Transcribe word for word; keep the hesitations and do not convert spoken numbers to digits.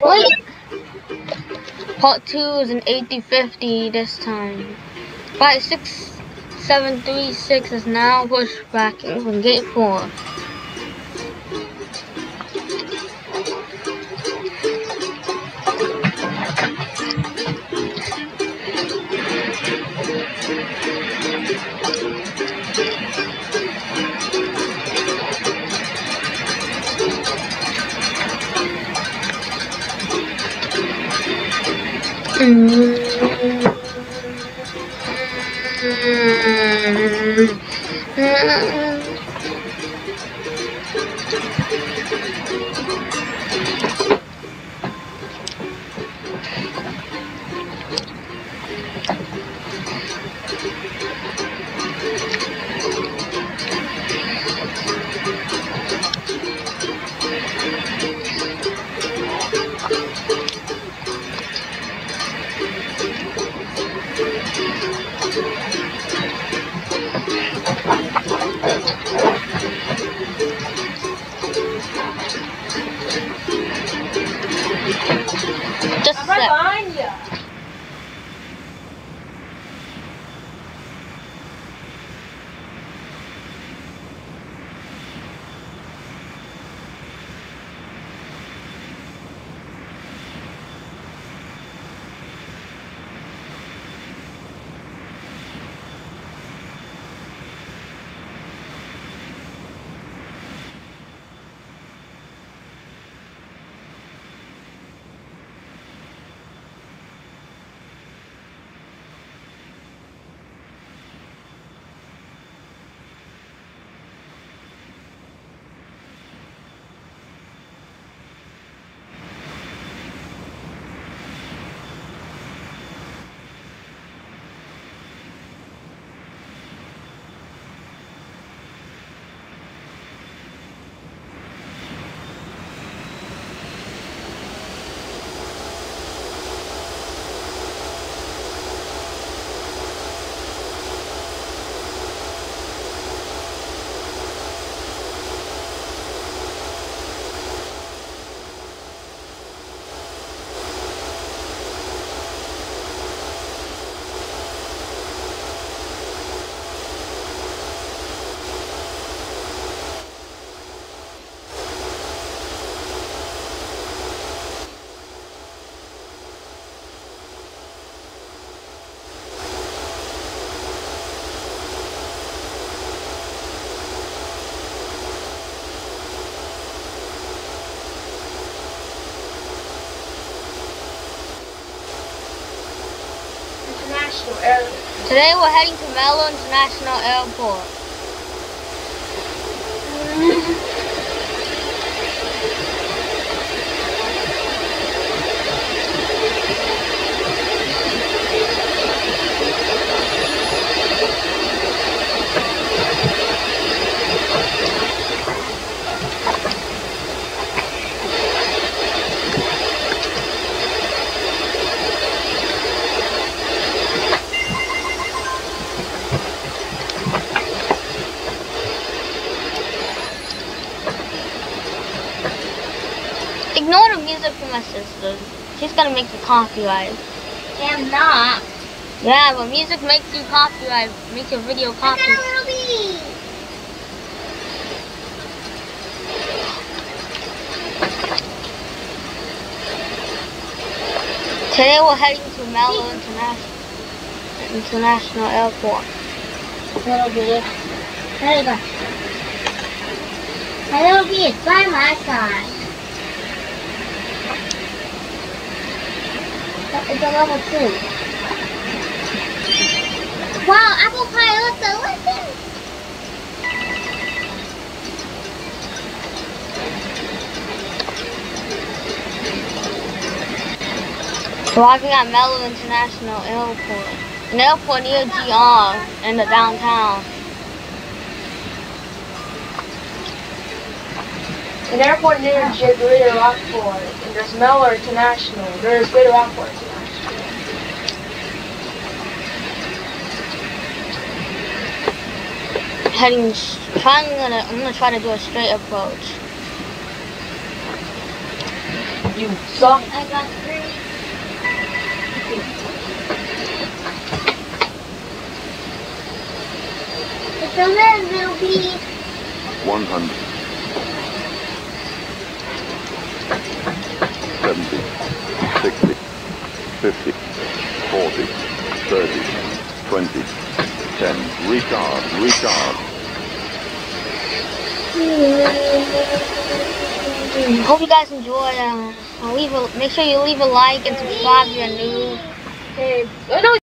Wait! Part two is an eighty fifty this time. Flight six seven three six is now pushbacking from gate four. Just I'm right behind you. International Airport. Today we're heading to Mello International Airport. Ignore the music from my sister. She's gonna make you copyright. I'm not. Yeah, but music makes you copyright, makes your video I got a copy. little bee. Today we're heading to Mello International International Airport. Little bee. There you go. My little bee is by my side. It's a level two. Wow, apple pie, listen, listen. Arriving at Mello International Airport, an airport near G R in the downtown. An airport near Greater Rockport, and there's Mello International. There's Greater Rockport International. Heading, trying gonna, I'm gonna try to do a straight approach. You you suck. I got three. It's a little piece. one hundred. seventy. sixty. fifty. forty. thirty. twenty. ten. Retard. Retard. Hope you guys enjoyed. Um, leave a, make sure you leave a like and subscribe if you're new. Hey, I know